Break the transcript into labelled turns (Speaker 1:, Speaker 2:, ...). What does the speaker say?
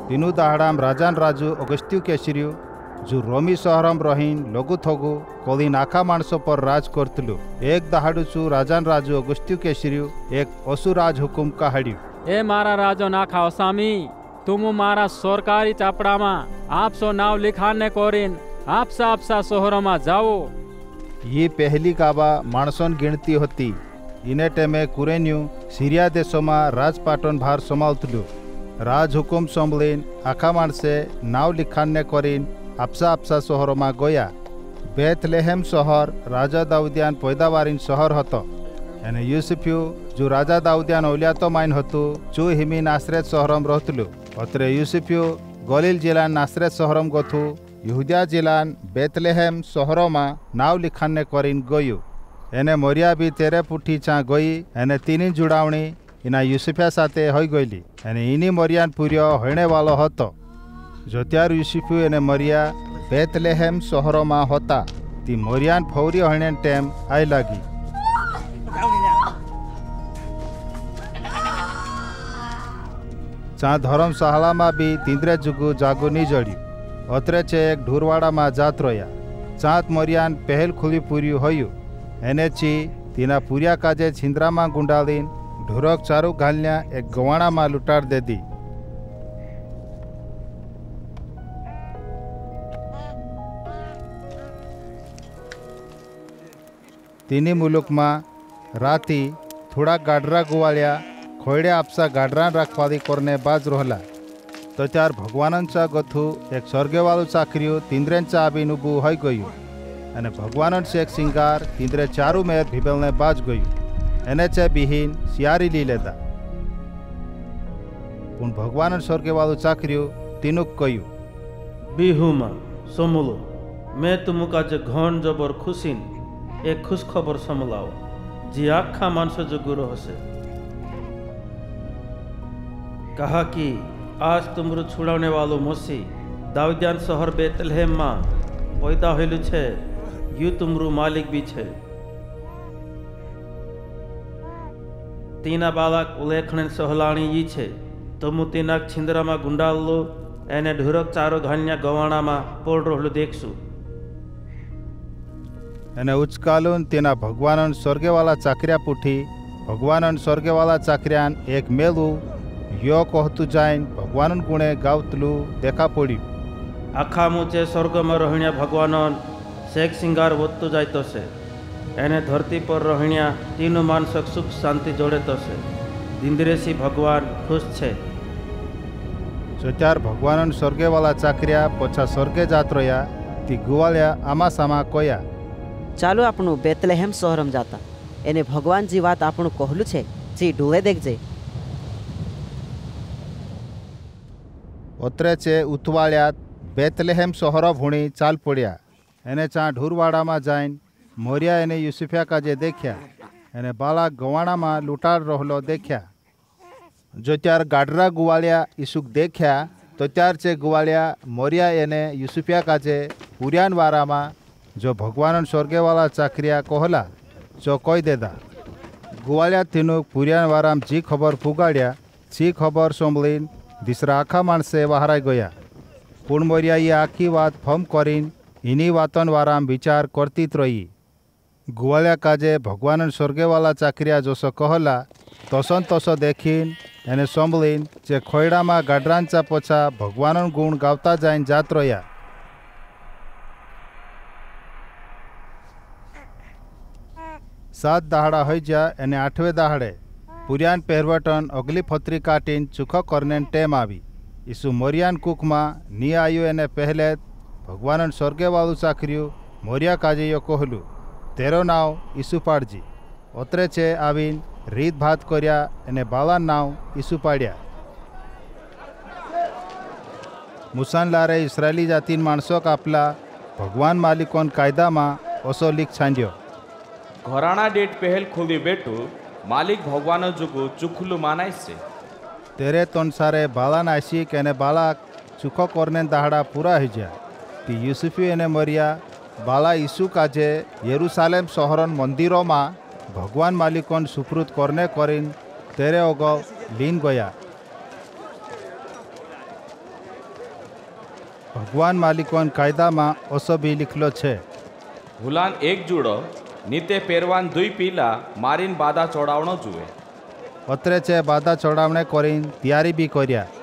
Speaker 1: तीनू दाहड़ाम राजान राजू अगस्त्यु केसरियु जो रोमी सहरम रहीन लघु थगु कलिन आखा मानस पर राज करतलु। एक दहाड़ुचु राजान राजू अगस्त्यु केसरियु एक असुराज हुकुम कहाड़्यु।
Speaker 2: ए मारा राजो नाखा ओसामी तुम मारा सरकारी चापड़ा में आपसो नाव लिखाने कोरिन आपसा शहरों में जाओ।
Speaker 1: ये पहली काबा मानसन गिनती होती। इने टेमे कुरेन्यू सीरिया देशों में राजपाटन भार संभालतलु। राज हुकुम संभलिन आखा मानसे नाव लिखाने कोरिन आपसा शहरों में गया। बेथलेहेम शहर राजा दाऊदियान पैदावारीन शहर हतो। एने यूसुफ्यू जो राजा दाऊदियान औलियातो माइन हतु चु हिमी नासरेत शहरम रहतलु। अत्रे यूसुफ्यू गलील जिलान नासरेत शहरम गथु यहूदिया जिलान बेथलेहेम शहरों नाव लिखाने करीन गयु। एने मरिया भी तेरे पुठी चा गई। एने तीनी जुड़ावणी इना यूसुफिया साथे होई गईली। एने इनी मरियान पुरियो होने वालो हतो। जोत्यार यूसुफ्यू एने मरिया बेथलेहेम शहरों होता ती मरियान फौरी होने टेम आई लगी। चा धर्मशाला में भी तींद्रे जुगु जागु नहीं जड़ी। अत्रे चे एक ढूरवाड़ा में जात रोया। चाँत मरियान पहल खुली पूरी होयु। एने ची तीना पुरिया काजे छिंद्रा में गुंडालीन ढूरक चारू घालन्या एक गवाणा में लुटार दे दी। तीनी मुलुक में राती थोड़ा गाडरा गुवालिया खोड़े आपसा गाडरान रखवाली करने बाज रोहला। तो त्यार भगवानंचा गथु एक स्वर्गवालू चाकरियो तींद्रेंचा आबीन उबू होई गयु। अने भगवानंचे एक सिंगार तींद्रे चारू मेर भिबेलने बाज गयु। एनेचे बिहीन सियारी लीलेदा। पुन भगवानन स्वर्गवालू चाकरियो तीनुक कयु
Speaker 3: बिहुमा समलो मैं तुमुका जे घन जबर खुशिन एक खुश खबर समलाओ जी आखा मानस जुगुरो हसे। कहा कि आज तुमरु छुड़ाने वालो मसीह दाऊदियान शहर बेथलेहेम में पैदा होलु छे। यू तुमरु मालिक भी छे। तीना बालक उल्लेखन सहलाणी ये छे। तुमु तीनाक छिंदरा में गुंडाल लो एने ढुरक चारो घान्या गवाणा में पोड़ रहलु देखसु।
Speaker 1: एने उचकालून तीना भगवानन स्वर्गवाला चाकरिया पुठी भगवानन स्वर्गवाला चाकरियान एक मेलू यो कहतु जाइन भगवानन गुणे गावतलू देखा पड़ी।
Speaker 3: आखा मुचे स्वर्ग में रहनिया भगवानन शेख सिंगार वत्तु जायतो से। एने धरती पर रहनिया तीनों मानसक सुख शांति जोड़े तो से। दिंद्रेसी भगवान खुश छे।
Speaker 1: जोत्यार भगवानन स्वर्गे वाला चाकरिया पछा स्वर्गे जात रोया ती गुवालिया आमा सामा कोया
Speaker 4: चालू आपणु बेथलेहेम शहरम जाता। एने भगवान जी बात आपणु कहलु छे जी डोळे देखजे।
Speaker 1: ओत्रे चे उतवाळ्यात बेथलेहेम शहर भूणी चाल पड़िया। एने चा ढूरवाड़ा में जाइन मोरिया एने यूसुफिया काजे देखा। एने बाला गवाणा में लुटार रहलो देखा। जो त्यार गाडरा गुवालिया ईसुक देखा तो त्यार चे गुवालिया मोरिया एने यूसुफिया काजे पुरियान वारा में जो भगवानन स्वर्गे वाला चाकरिया कहला जो कोई देदा। गुवालिया तीनों पुरियान वारा में जी खबर पुगाड़िया ची खबर संभलीन दिसरा आखा मानसे वहाराय गया। पुण मोरिया ये आखी बात फम करीन इनी वातन वाराम विचार करतीत रही। गुवालिया काजे भगवानन स्वर्गे वाला चाकरिया जोसो कहला तसन तसो देखीन एने संभलीन जे खोयड़ा में गाडरांचा पछा भगवानन गुण गावता जाइन जात रह्या। सात दहाड़ा हो जा एने आठवे दहाड़े पुरियान पहरवटन अगली फतरी काटीन चुखो करने टेम आवी। ईसु मोरियान कुक में नी आयु एने पहले भगवानन स्वर्गे वालू चाकरियु मोरिया काजे यो कहलु तेरो नाव ईसु पाड़जी। ओतरे चे आवीन रीत भात कर्या एने बालान नाव ईसु पाड्या। मुसान लारे इस्राएली जातीन माणसोक आपला भगवान मालिकोन कायदा में असो लिख छांड्यो
Speaker 5: घराना डेट पहल खुली बेटू मालिक भगवान जुगु चुखलु मानाई से
Speaker 1: तेरे तनसारे बाला नासी केने बाला चुखो करने दहाड़ा पूरा हो जा ती यूसुफी एने मरिया बाला यीशु काजे यरूशलेम शहरन मंदिरों में भगवान मालिकोन सुप्रुत करने करीन तेरे ओगो लीन गया। ભગવાન માલિકોન કાયદામાં ઓસો બી લીખલો છે.
Speaker 5: હુલાન એક જુડો નીતે પેરવાન દુઈ પીલા મારીન બાધા ચોડાવણો જુએ.
Speaker 1: અત્રે છે બાધા ચડાવણે કરીને તૈયારી બી કર્યા.